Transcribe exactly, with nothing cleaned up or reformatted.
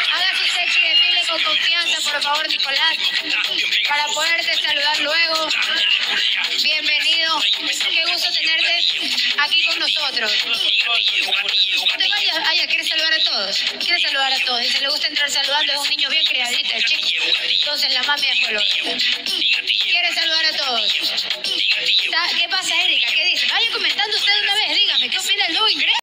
Haga su sexy desfile con confianza, por favor, Nicolás, para poderte saludar luego. Bienvenido. Qué gusto tenerte aquí con nosotros. No te vayas. Ah, ya, ¿quiere saludar a todos? Quiere saludar a todos. Dice, le gusta entrar saludando. Es un niño bien criadito, el chico. Entonces, la mami es color. Quiere saludar a todos. ¿Qué pasa, Erika? ¿Qué dice? Vaya comentando usted una vez. Dígame, ¿qué opina el nuevo ingreso?